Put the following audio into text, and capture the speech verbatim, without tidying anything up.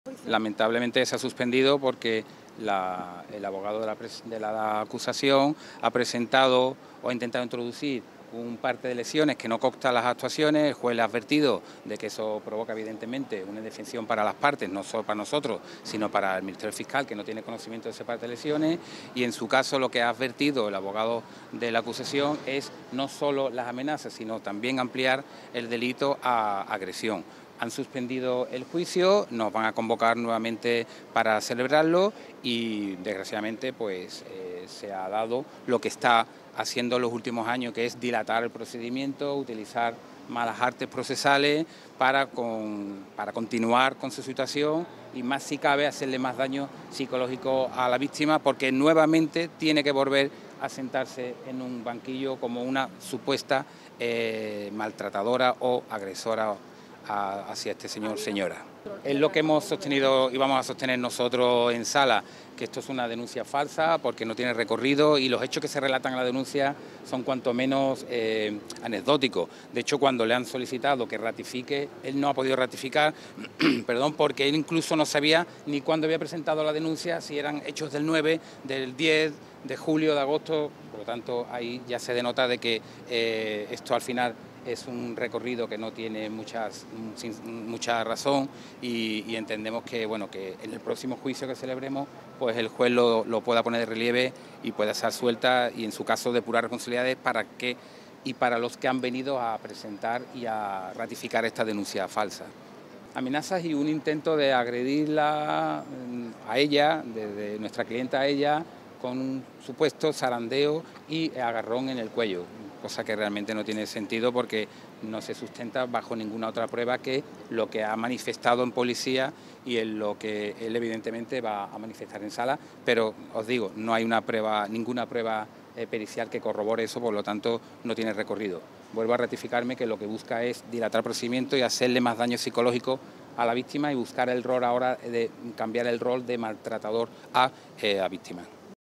Lamentablemente se ha suspendido porque la, el abogado de la, de la acusación ha presentado o ha intentado introducir un parte de lesiones que no consta las actuaciones. El juez le ha advertido de que eso provoca evidentemente una indefensión para las partes, no solo para nosotros, sino para el Ministerio Fiscal, que no tiene conocimiento de ese parte de lesiones, y en su caso lo que ha advertido el abogado de la acusación es no solo las amenazas, sino también ampliar el delito a agresión. Han suspendido el juicio, nos van a convocar nuevamente para celebrarlo y desgraciadamente pues eh, se ha dado lo que está haciendo en los últimos años, que es dilatar el procedimiento, utilizar malas artes procesales para, con, para continuar con su situación y más si cabe hacerle más daño psicológico a la víctima, porque nuevamente tiene que volver a sentarse en un banquillo como una supuesta eh, maltratadora o agresora A, hacia este señor, señora. Es lo que hemos sostenido y vamos a sostener nosotros en sala, que esto es una denuncia falsa porque no tiene recorrido y los hechos que se relatan en la denuncia son cuanto menos eh, anecdóticos. De hecho, cuando le han solicitado que ratifique, él no ha podido ratificar, perdón, porque él incluso no sabía ni cuándo había presentado la denuncia, si eran hechos del nueve, del diez, de julio, de agosto. Por lo tanto, ahí ya se denota de que eh, esto al final es un recorrido que no tiene muchas, mucha razón y, y entendemos que, bueno, que en el próximo juicio que celebremos pues el juez lo, lo pueda poner de relieve y pueda ser suelta y en su caso depurar responsabilidades para que y para los que han venido a presentar y a ratificar esta denuncia falsa. Amenazas y un intento de agredirla a ella, desde nuestra clienta a ella, con un supuesto zarandeo y agarrón en el cuello, cosa que realmente no tiene sentido porque no se sustenta bajo ninguna otra prueba que lo que ha manifestado en policía y en lo que él evidentemente va a manifestar en sala, pero os digo, no hay una prueba, ninguna prueba eh, pericial que corrobore eso, por lo tanto no tiene recorrido. Vuelvo a ratificarme que lo que busca es dilatar el procedimiento y hacerle más daño psicológico a la víctima y buscar el rol ahora de cambiar el rol de maltratador a eh, la víctima.